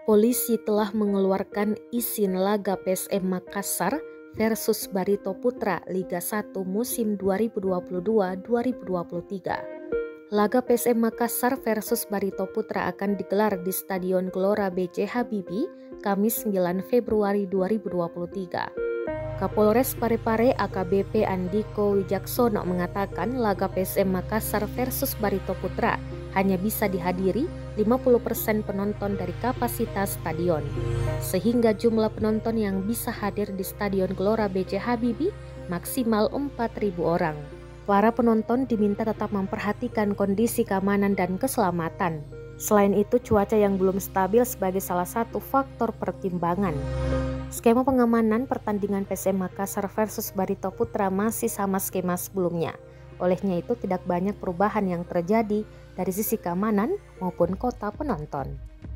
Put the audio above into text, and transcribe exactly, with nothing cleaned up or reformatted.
Polisi telah mengeluarkan izin laga P S M Makassar versus Barito Putra Liga satu musim dua ribu dua puluh dua dua ribu dua puluh tiga. Laga P S M Makassar versus Barito Putra akan digelar di Stadion Gelora B J Habibie, Kamis sembilan Februari dua ribu dua puluh tiga. Kapolres Parepare A K B P Andiko Wijaksono mengatakan laga P S M Makassar versus Barito Putra hanya bisa dihadiri lima puluh persen penonton dari kapasitas stadion, sehingga jumlah penonton yang bisa hadir di Stadion Gelora B J Habibie maksimal empat ribu orang. Para penonton diminta tetap memperhatikan kondisi keamanan dan keselamatan. Selain itu, cuaca yang belum stabil sebagai salah satu faktor pertimbangan. Skema pengamanan pertandingan P S M Makassar versus Barito Putra masih sama skema sebelumnya. Olehnya itu tidak banyak perubahan yang terjadi dari sisi keamanan maupun kota penonton.